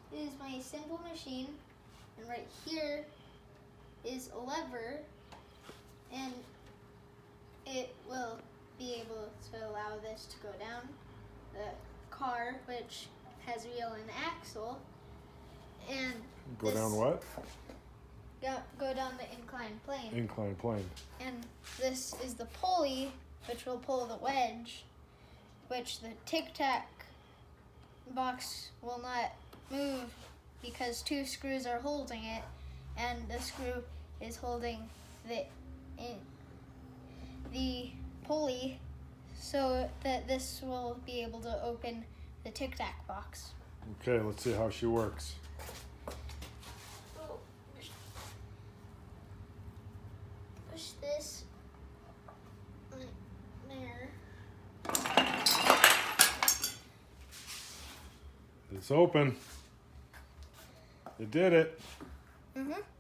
is my simple machine, and right here is a lever, and it will be able to allow this to go down the car, which has wheel and axle, and go down what? Go down the inclined plane. Inclined plane. And this is the pulley, which will pull the wedge, which the tic-tac box will not move because two screws are holding it, and the screw is holding the pulley so that this will be able to open the tic-tac box. Okay, let's see how she works. Push this right there. It's open. It did it. Mm-hmm.